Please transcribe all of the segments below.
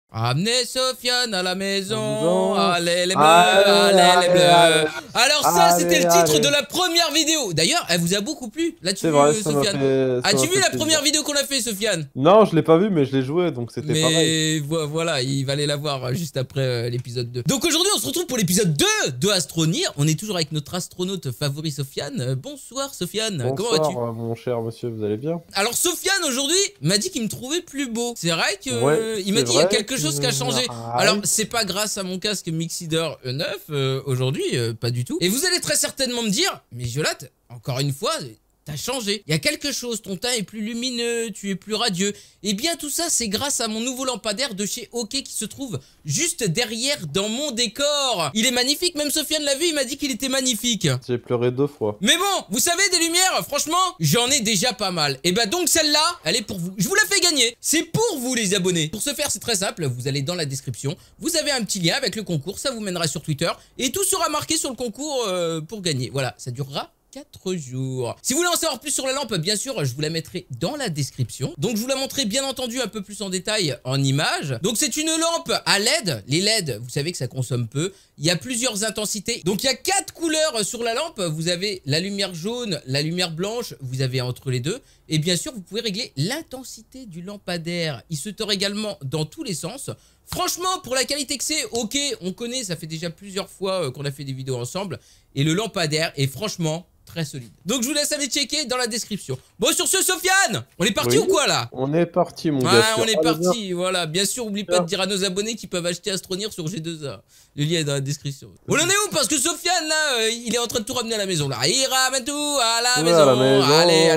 Ramenez Sofiane à la maison, allez les bleus, allez les bleus. Alors ça, c'était le titre de la première vidéo. D'ailleurs, elle vous a beaucoup plu. Là-dessus, Sofiane. As-tu vu la première vidéo qu'on a fait, Sofiane? Non, je l'ai pas vu, mais je l'ai joué, donc c'était pareil. Mais voilà, il va aller la voir juste après l'épisode 2. Donc aujourd'hui, on se retrouve pour l'épisode 2 de Astronir. On est toujours avec notre astronaute favori, Sofiane. Bonsoir, Sofiane. Comment vas-tu? Bonsoir, mon cher monsieur, vous allez bien? Alors, Sofiane, aujourd'hui, m'a dit qu'il me trouvait plus beau. C'est vrai que il m'a dit qu'il y a quelque chose qui a changé. Alors, c'est pas grâce à mon casque Mixeeder E9 aujourd'hui, pas du tout. Et vous allez très certainement me dire, mais Violette, encore une fois, t'as changé. Il y a quelque chose, ton teint est plus lumineux, tu es plus radieux. Et bien tout ça, c'est grâce à mon nouveau lampadaire de chez OK qui se trouve juste derrière dans mon décor. Il est magnifique, même Sofiane l'a vu, il m'a dit qu'il était magnifique. J'ai pleuré 2 fois. Mais bon, vous savez, des lumières, franchement, j'en ai déjà pas mal. Et bah donc celle-là, elle est pour vous. Je vous la fais gagner. C'est pour vous les abonnés. Pour ce faire, c'est très simple, vous allez dans la description. Vous avez un petit lien avec le concours, ça vous mènera sur Twitter. Et tout sera marqué sur le concours pour gagner. Voilà, ça durera 4 jours. Si vous voulez en savoir plus sur la lampe, bien sûr, je vous la mettrai dans la description. Donc, je vous la montrerai bien entendu un peu plus en détail en images. Donc, c'est une lampe à LED. Les LED, vous savez que ça consomme peu. Il y a plusieurs intensités. Donc, il y a 4 couleurs sur la lampe. Vous avez la lumière jaune, la lumière blanche. Vous avez entre les deux. Et bien sûr, vous pouvez régler l'intensité du lampadaire. Il se tord également dans tous les sens. Franchement, pour la qualité que c'est, OK, on connaît. Ça fait déjà plusieurs fois qu'on a fait des vidéos ensemble. Et le lampadaire est franchement très solide. Donc je vous laisse aller checker dans la description. Bon, sur ce, Sofiane, on est parti ou quoi là? On est parti, mon gars. On est parti, voilà. Bien sûr, oublie pas de dire à nos abonnés qu'ils peuvent acheter Astronir sur G2A. Le lien est dans la description. On en est où? Parce que Sofiane là, il est en train de tout ramener à la maison là. Il ramène tout à la maison.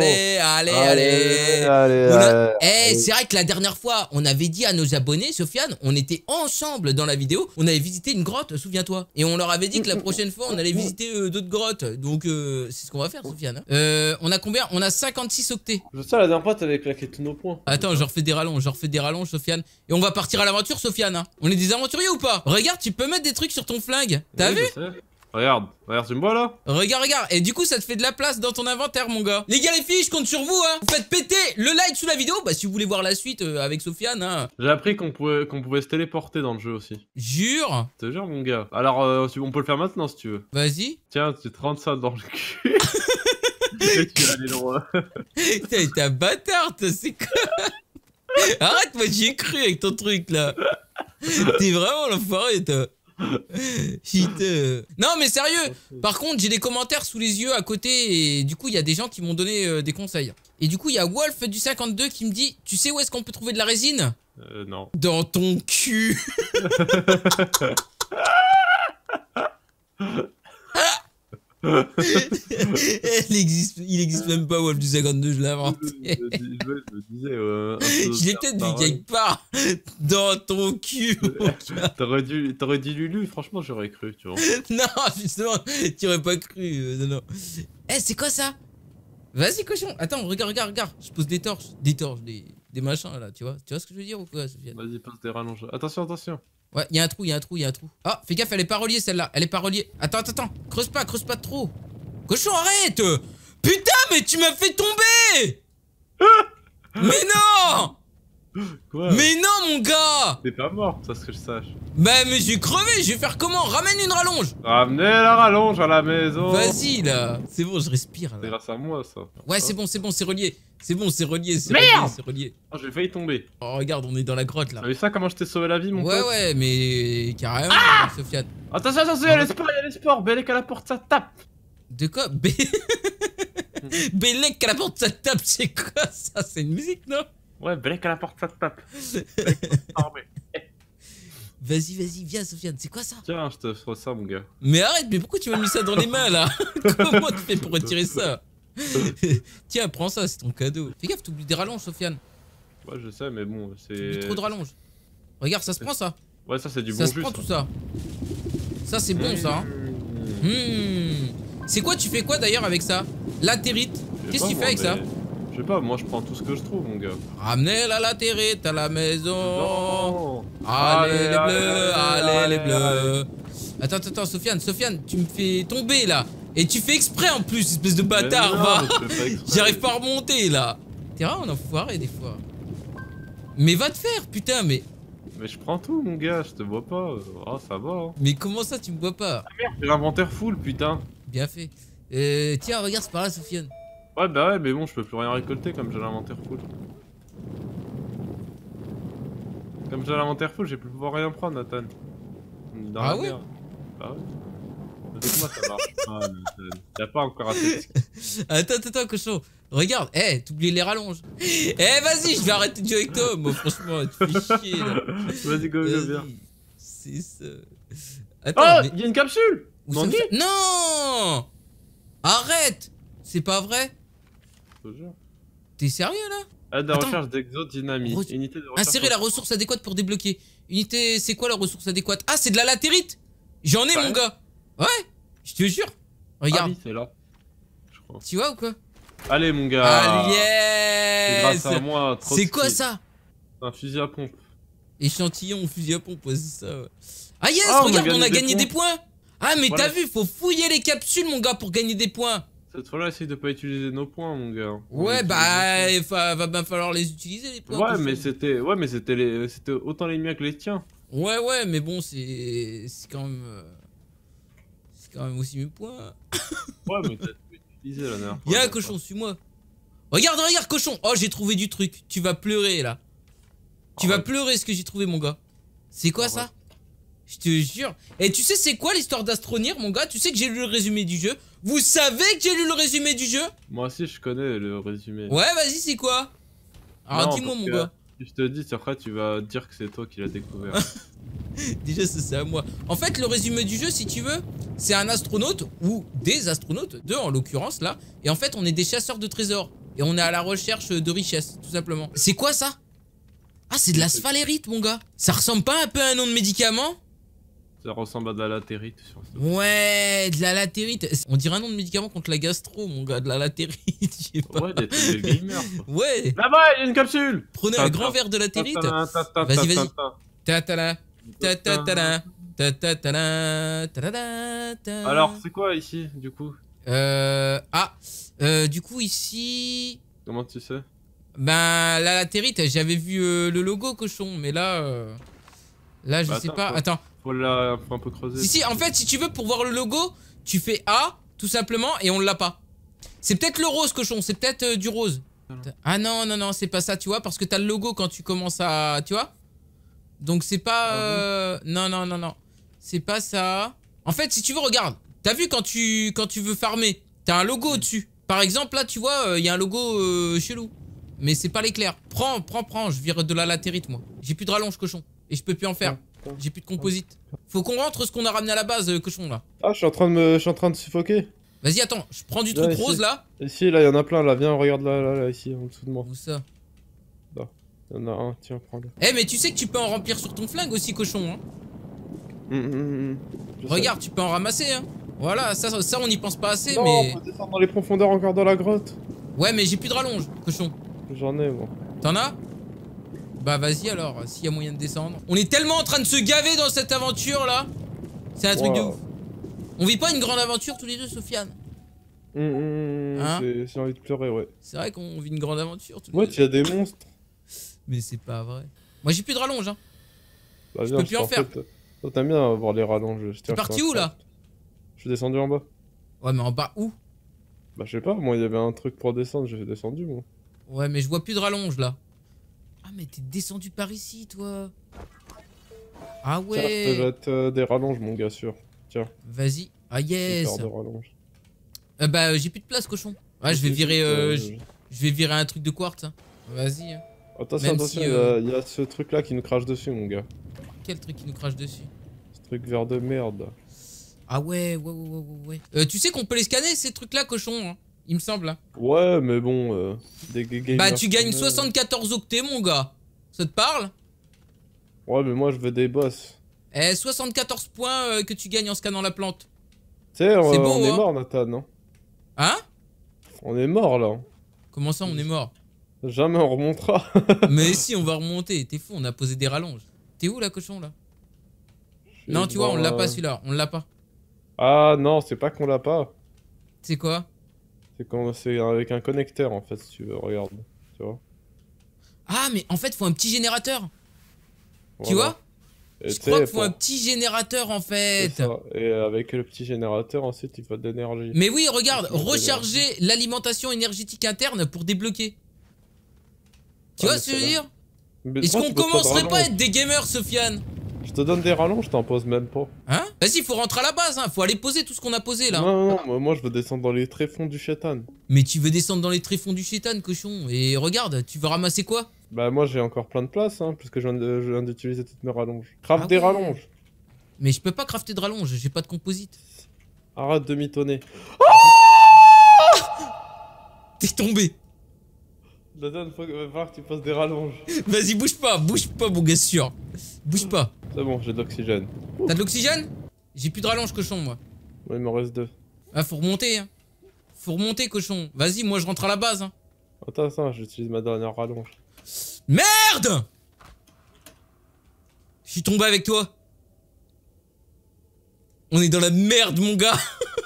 Allez. Eh, c'est vrai que la dernière fois, on avait dit à nos abonnés, Sofiane, on était ensemble dans la vidéo. On avait visité une grotte, souviens-toi. Et on leur avait dit que la prochaine fois, on allait visiter d'autres grottes. Donc c'est ce qu'on va faire, Sofiane. On a combien? On a 56 octets. Je sais, la dernière fois, t'avais claqué tous nos points. Attends, je refais des rallonges, Sofiane. Et on va partir à l'aventure, Sofiane. Hein. On est des aventuriers ou pas? Regarde, tu peux mettre des trucs sur ton flingue. T'as vu? Regarde, tu me vois là? Regarde. Et du coup, ça te fait de la place dans ton inventaire, mon gars. Les gars, les filles, je compte sur vous, hein. Vous faites péter le like sous la vidéo. Bah, si vous voulez voir la suite avec Sofiane, hein. J'ai appris qu'on pouvait se téléporter dans le jeu aussi. Jure? Je te jure, mon gars. Alors, on peut le faire maintenant si tu veux. Vas-y. Tiens, tu te rentres ça dans le cul. Et tu vas aller loin. T'es un bâtard, c'est quoi? Arrête, moi j'y ai cru avec ton truc là. T'es vraiment l'enfoiré, toi. Non mais sérieux, par contre j'ai des commentaires sous les yeux à côté et du coup il y a des gens qui m'ont donné des conseils. Et du coup il y a Wolf du 52 qui me dit, tu sais où est-ce qu'on peut trouver de la résine? Non. Dans ton cul. Il existe même pas, Wolf du 52, je l'ai inventé. Je l'ai peut-être vu quelque part. Dans ton cul. T'aurais dit Lulu, franchement j'aurais cru, tu vois. Non, justement, tu aurais pas cru. Non. Eh, c'est quoi ça? Vas-y, cochon. Attends, regarde. Je pose des torches, des machins là, tu vois ce que je veux dire ou quoi, Sofiane? Vas-y, passe des rallonges. Attention. Ouais, il y a un trou. Ah, fais gaffe, elle est pas reliée celle-là. Elle est pas reliée. Attends. Creuse pas trop. Cochon, arrête! Putain, mais tu m'as fait tomber! Mais non! Quoi? Mais non, mon gars! T'es pas mort, ça ce que je sache. Bah, mais j'ai crevé, je vais faire comment? Ramène une rallonge! Ramenez la rallonge à la maison! Vas-y, là! C'est bon, je respire, là. C'est grâce à moi, ça. Ouais, c'est bon, c'est relié. C'est relié. Oh, j'ai failli tomber. Oh, regarde, on est dans la grotte, là. T'as vu ça, comment je t'ai sauvé la vie, mon pote? Ouais, mais carrément, Sofiane. Attention, il y a les sports, Bélec à la porte, ça tape! De quoi? Bélec à la porte, ça tape, c'est quoi ça? C'est une musique, non? Ouais, Bélec à la porte, ça tape. Vas-y, viens, Sofiane, c'est quoi ça? Tiens, je te ferai ça, mon gars. Mais arrête, mais pourquoi tu m'as mis ça dans les mains, là? Comment tu fais pour retirer ça? Tiens, prends ça, c'est ton cadeau. Fais gaffe, t'oublies des rallonges, Sofiane. Ouais, je sais, mais bon, c'est... T'oublies trop de rallonges. Regarde, ça se prend, ça. Ouais, ça, c'est du bon jus. jus. Ça se prend, tout ça. Ça, c'est bon, ça. C'est quoi, tu fais quoi, d'ailleurs, avec ça? Latérite. Qu'est-ce que tu fais avec ça? Je sais pas, moi, je prends tout ce que je trouve, mon gars. Ramenez la latérite à la maison. Non. Allez, les bleus. Attends, Sofiane, tu me fais tomber, là. Et tu fais exprès en plus, espèce de bâtard, va. J'arrive pas à remonter là. T'es vraiment un enfoiré des fois. Mais va te faire, putain, mais Mais je prends tout, mon gars, je te vois pas. Oh, ça va. Hein. Mais comment ça, tu me vois pas? J'ai l'inventaire full, putain. Bien fait. Tiens, regarde, c'est par là, Sofiane. Ouais, bah ouais, mais bon, je peux plus rien récolter comme j'ai l'inventaire full. Comme j'ai l'inventaire full, j'ai plus pouvoir rien prendre, Nathan. Dans Ah la ouais? merde. Bah ouais. Avec moi, ça marche pas, Nathan. Y'a pas encore assez de... Attends, cochon. Regarde, t'oublies les rallonges. Vas-y, je vais arrêter de jouer avec toi. Moi, franchement, tu fais chier, là. Vas-y, go, viens. C'est ça. Oh, Attends, mais... y'a une capsule. Où ça, non. Arrête. C'est pas vrai? Je te jure. T'es sérieux, là? Aide de recherche d'exodynamite. Unité de recherche... Insérer la ressource adéquate pour débloquer. Unité, c'est quoi la ressource adéquate? Ah, c'est de la latérite. J'en ai, mon gars. Ouais, je te jure. Regarde. Ah oui, c'est là. Je crois. Tu vois ou quoi? Allez, mon gars. Ah, yes. C'est grâce à moi. C'est quoi ça? Un fusil à pompe. Échantillon, fusil à pompe, ouais, c'est ça. Ouais. Ah yes, oh, regarde, on a gagné des points. Ah, mais voilà. t'as vu, faut fouiller les capsules, mon gars, pour gagner des points. Cette fois-là, essaye de pas utiliser nos points, mon gars. Ouais, bah, va bien falloir les utiliser, les points. Ouais, mais c'était autant les miens que les tiens. Ouais, mais bon, c'est quand même... C'est quand même aussi mes points. Ouais, mais t'as utilisé la dernière fois. Y'a un cochon, suis-moi. Regarde, cochon. Oh, j'ai trouvé du truc. Tu vas pleurer, là. Tu vas pleurer ce que j'ai trouvé, mon gars. C'est quoi ça? Je te jure. Et tu sais c'est quoi l'histoire d'Astronir, mon gars? Tu sais que j'ai lu le résumé du jeu? Vous savez que j'ai lu le résumé du jeu? Moi aussi, je connais le résumé. Ouais, vas-y, c'est quoi? Alors dis-moi, mon gars. Si je te dis, après tu vas dire que c'est toi qui l'as découvert. Déjà, c'est à moi. En fait, le résumé du jeu, si tu veux, c'est un astronaute, ou des astronautes, deux en l'occurrence, là. Et en fait, on est des chasseurs de trésors. Et on est à la recherche de richesses, tout simplement. C'est quoi ça? Ah, c'est de la sphalérite, mon gars. Ça ressemble pas un peu à un nom de médicament? Ça ressemble à de la latérite. Ouais, de la latérite. On dirait un nom de médicament contre la gastro, mon gars, de la latérite. Je sais pas. Ouais, des trucs de gamer. Ouais. Là-bas, il y a une capsule. Prenez un grand verre de latérite. Vas-y. Ta-ta-la. Ta-ta-ta-la. Ta-ta-ta-la. Ta-ta-ta-ta. Alors, c'est quoi ici, du coup? Du coup, ici... Comment tu sais? Ben, la latérite, j'avais vu le logo, cochon, mais là... Là, je sais pas. Attends. Faut un peu creuser. Si, en fait, si tu veux, pour voir le logo, tu fais A, tout simplement, et on l'a pas. C'est peut-être le rose, cochon, c'est peut-être du rose. Ah non, c'est pas ça, tu vois, parce que t'as le logo quand tu commences à... Tu vois? Donc c'est pas... Non. C'est pas ça. En fait, si tu veux, regarde. T'as vu quand tu veux farmer, t'as un logo au-dessus. Par exemple, là, tu vois, il y a un logo chelou. Mais c'est pas l'éclair. Prends, je vire de la latérite, moi. J'ai plus de rallonge, cochon. Et je peux plus en faire. J'ai plus de composite. Faut qu'on rentre ce qu'on a ramené à la base, cochon, là. Ah, je suis en train de suffoquer. Vas-y, attends, je prends du truc rose, là. Ici, là, il y en a plein, là. Viens, regarde là, ici, en dessous de moi. Où ça? Là. Il y en a un, tiens, prends-le. Mais tu sais que tu peux en remplir sur ton flingue aussi, cochon, hein. Regarde, tu peux en ramasser, hein. Voilà, ça on n'y pense pas assez, non, mais... on peut descendre dans les profondeurs encore dans la grotte. Ouais, mais j'ai plus de rallonge, cochon. J'en ai, moi. T'en as? Bah vas-y alors, s'il y a moyen de descendre. On est tellement en train de se gaver dans cette aventure là. C'est un truc de ouf. On vit pas une grande aventure tous les deux, Sofiane? Hein? J'ai envie de pleurer, ouais. C'est vrai qu'on vit une grande aventure tous les deux. Ouais, tu as des monstres. Mais c'est pas vrai. Moi j'ai plus de rallonge, hein. Bah, je peux plus en faire. Toi t'aimes bien avoir les rallonges. T'es parti où là? Je suis descendu en bas. Ouais, mais en bas où? Bah je sais pas, moi il y avait un truc pour descendre, j'ai descendu moi. Ouais, mais je vois plus de rallonge là. Ah, mais t'es descendu par ici, toi. Ah ouais. Tiens, je te jette des rallonges, mon gars, sûr. Tiens. Vas-y. Ah yes. De rallonges. Bah j'ai plus de place, cochon. Ouais, je vais virer je vais virer un truc de quartz. Hein. Vas-y. Attention, il y a ce truc là qui nous crache dessus, mon gars. Quel truc qui nous crache dessus? Ce truc vert de merde. Ah ouais. Tu sais qu'on peut les scanner ces trucs là, cochon, hein, il me semble. Hein. Ouais, mais bon, bah tu gagnes 74 octets, mon gars. Ça te parle? Ouais, mais moi je veux des boss. 74 points que tu gagnes en scannant la plante. Tu sais, on beau, est hein. mort, Nathan, non? Hein? On est mort là. Comment ça, on est mort? Jamais on remontera. Mais si, on va remonter. T'es fou, on a posé des rallonges. T'es où, la cochon, là? Non, tu vois, on l'a pas, celui-là. On l'a pas. Ah non, c'est pas qu'on l'a pas. C'est quoi? C'est avec un connecteur, en fait, si tu veux. Regarde. Tu vois? Ah, mais en fait, faut un petit générateur. Tu vois? Et Je tu crois sais, qu'il faut un petit générateur en fait. c'est ça. Et avec le petit générateur, ensuite, il faut de l'énergie. Mais oui, regarde, Il faut de recharger l'alimentation énergétique interne pour débloquer. Tu Ah, vois mais ce que je veux dire? Mais Est-ce toi, qu'on tu poses de commencerait pas à rallonge. être des gamers, Sofiane? Je te donne des rallonges, je t'en pose même pas. Hein? Vas-y, faut rentrer à la base, hein. Faut aller poser tout ce qu'on a posé là. Non, moi je veux descendre dans les tréfonds du chétan. Mais tu veux descendre dans les tréfonds du chétan, cochon. Et regarde, tu veux ramasser quoi? Bah moi j'ai encore plein de place, hein, puisque je viens d'utiliser toutes mes rallonges. Craft Ah des ouais. rallonges. Mais je peux pas crafter de rallonge, j'ai pas de composite. Arrête de mitonner. T'es tombé. La dernière fois, va falloir que tu poses des rallonges. Vas-y, bouge pas, mon gars sûr. Bouge pas. C'est bon, j'ai de l'oxygène. T'as de l'oxygène? J'ai plus de rallonge, cochon, moi. Ouais, il m'en reste 2. Ah, faut remonter, hein. Faut remonter, cochon. Vas-y, moi je rentre à la base, hein. Attends, j'utilise ma dernière rallonge. Merde! Je suis tombé avec toi. On est dans la merde, mon gars.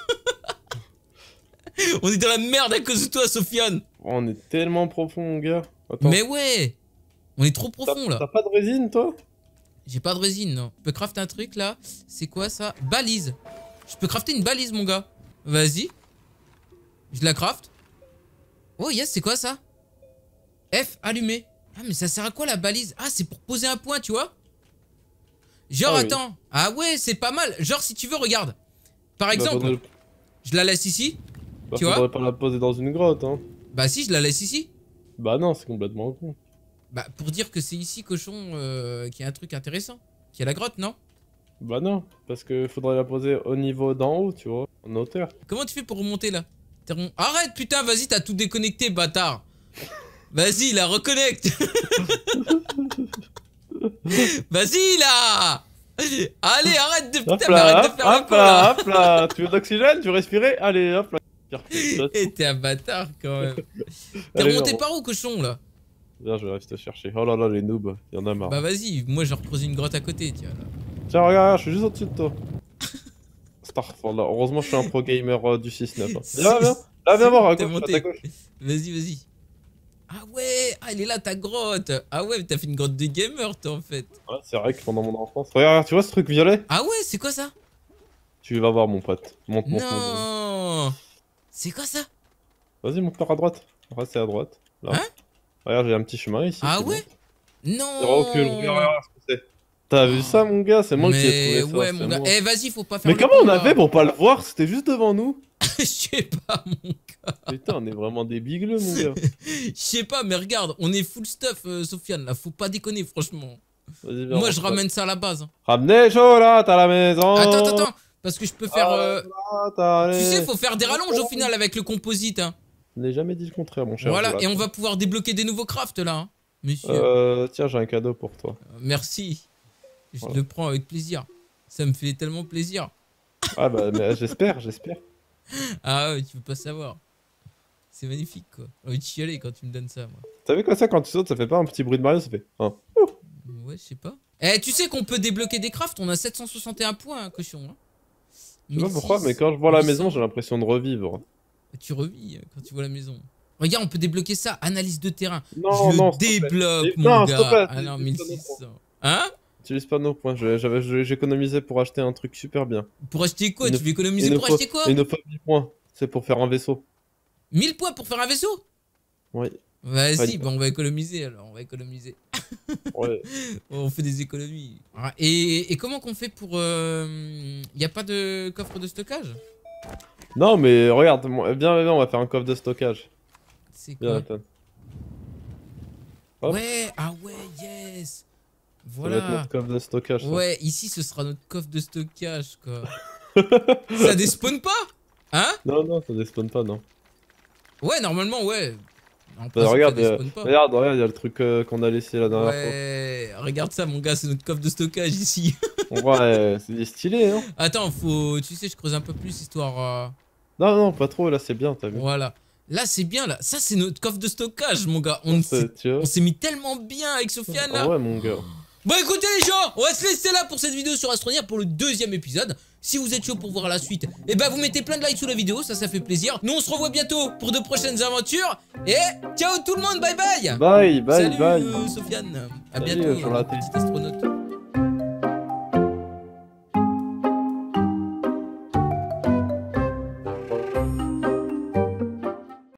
On est dans la merde à cause de toi, Sofiane. Oh, on est tellement profond, mon gars. Attends. Mais ouais. On est trop profond, là. T'as pas de résine, toi? J'ai pas de résine, non. Je peux crafter un truc, là. C'est quoi, ça? Balise. Je peux crafter une balise, mon gars. Vas-y. Je la craft. Oh, yes, c'est quoi, ça? F, allumé. Ah, mais ça sert à quoi, la balise? Ah, c'est pour poser un point, tu vois? Genre, Ah oui. attends. Ah ouais, c'est pas mal. Genre, si tu veux, regarde. Par Bah, exemple, je la laisse ici. tu vois faudrait pas la poser dans une grotte, hein. Bah si, je la laisse ici. Bah non, c'est complètement con. Bah, pour dire que c'est ici, cochon, qu'il y a un truc intéressant. Qu'il y a la grotte, non? Bah non, parce que faudrait la poser au niveau d'en haut, tu vois, en hauteur. Comment tu fais pour remonter, là? Arrête, putain, vas-y, t'as tout déconnecté, bâtard. Vas-y, la reconnecte. Vas-y, là. Allez, arrête de, Hop putain, là, arrête de faire le hop con, là, là. hop là. Tu veux de l'oxygène? Tu veux respirer? Allez, hop là. Et t'es un bâtard, quand même. T'es Allez, remonté non. par où, cochon, là? Viens, je vais rester chercher. Oh là là, les noobs, y'en a marre. Bah vas-y, moi j'ai creusé une grotte à côté, tiens, là. Tiens, regarde, je suis juste au-dessus de toi. Starfall, heureusement, je suis un pro gamer du 6-9. Hein. Viens voir, à T'es gauche, monté. à ta gauche. Vas-y. Ah ouais, ah, elle est là, ta grotte. Ah ouais, t'as fait une grotte de gamer, toi, en fait. Ouais, c'est vrai que pendant mon enfance. Regarde, tu vois ce truc violet? Ah ouais, c'est quoi ça? Tu vas voir, mon pote. Monte. Non. C'est quoi ça? Vas-y, monte par à droite. Reste à droite. Là. Hein? Regarde, j'ai un petit chemin ici. Ah c'est ouais? bon. Non. Recule, regarde ce que c'est. T'as vu ça, mon gars? C'est moi qui ai trouvé ça. ouais, c'est mon gars. moi. Eh, vas-y, faut pas faire Mais le comment on con, a là. fait pour pas le voir? C'était juste devant nous. Je sais pas, mon gars. Putain, on est vraiment des bigleux, mon gars. Je sais pas, mais regarde, on est full stuff, Sofiane, là. Faut pas déconner, franchement. Vas-y, viens, Moi, on je se ramène ça à la base. Hein. Ramenez chaud là, t'as la maison. Attends. Parce que je peux faire. Tu sais, Tu faut faire des rallonges au final avec le composite. Hein. Je n'ai jamais dit le contraire, mon cher. Voilà, Jolat. et on va pouvoir débloquer des nouveaux crafts là. Hein, monsieur. Tiens, j'ai un cadeau pour toi. Merci. Je Voilà. le prends avec plaisir. Ça me fait tellement plaisir. Ah bah, mais j'espère. Ah ouais, tu veux pas savoir. C'est magnifique quoi. J'ai envie de chialer quand tu me donnes ça, moi. T'as vu quoi ça, quand tu sautes, ça fait pas un petit bruit de Mario, ça fait. Hein. Ouais, je sais pas. Eh, tu sais qu'on peut débloquer des crafts, on a 761 points, hein, cochon. Hein. Je sais pas 1006, pourquoi, mais quand je vois la 800. maison, j'ai l'impression de revivre. Tu revis quand tu vois la maison. Regarde, on peut débloquer ça, analyse de terrain. Non, je non, le s'il te plaît. débloque, Non, mon s'il te gars. plaît, Ah non, utilise pas 1600. Hein? Utilise pas nos points, j'économisais pour acheter un truc super bien. Pour acheter quoi? Il Tu ne- veux économiser Il pour nous faut- acheter quoi? Il nous faut 1000 points. C'est pour faire un vaisseau. 1000 points pour faire un vaisseau? Oui. Vas-y, Ouais. bah on va économiser alors, on va économiser. Ouais. On fait des économies. Ah, et comment qu'on fait pour... Y a pas de coffre de stockage? Non, mais regarde, viens, on va faire un coffre de stockage. C'est Viens, quoi? Nathan. Hop. Ouais, ah ouais, yes. Ça va être Voilà. notre coffre de stockage. ça. Ouais, ici ce sera notre coffre de stockage quoi. Ça despawn pas? Hein? Non, ça despawn pas, non. Ouais, normalement, ouais. En Bah, principe, regarde, ça despawn pas. regarde, il y a le truc qu'on a laissé la dernière Ouais, regarde ça, mon gars, c'est notre coffre de stockage ici. fois. Ouais, c'est stylé, hein. Attends, faut. Tu sais, je creuse un peu plus histoire. Non, pas trop, là c'est bien, t'as vu. Voilà. Là, c'est bien, là. Ça, c'est notre coffre de stockage, mon gars. On Tu vois. s'est mis tellement bien avec Sofiane, là. Ah ouais, mon gars. Bon, écoutez, les gens, on va se laisser là pour cette vidéo sur Astroneer pour le 2e épisode. Si vous êtes chaud pour voir la suite, et bah, vous mettez plein de likes sous la vidéo, ça fait plaisir. Nous, on se revoit bientôt pour de prochaines aventures. Et ciao tout le monde, bye bye. Bye, Salut, bye. Sofiane. À Salut, bientôt, Jonathan. petit astronaute.